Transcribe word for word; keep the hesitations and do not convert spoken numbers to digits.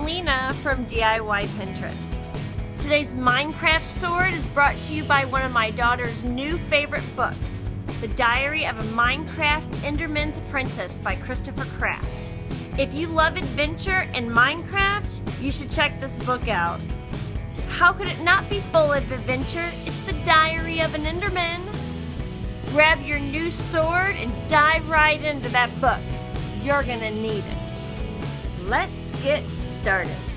I'm Lena from D I Y Pinterest. Today's Minecraft sword is brought to you by one of my daughter's new favorite books, The Diary of a Minecraft Enderman's Apprentice by Christopher Craft. If you love adventure and Minecraft, you should check this book out. How could it not be full of adventure? It's the Diary of an Enderman. Grab your new sword and dive right into that book. You're gonna need it. Let's get started.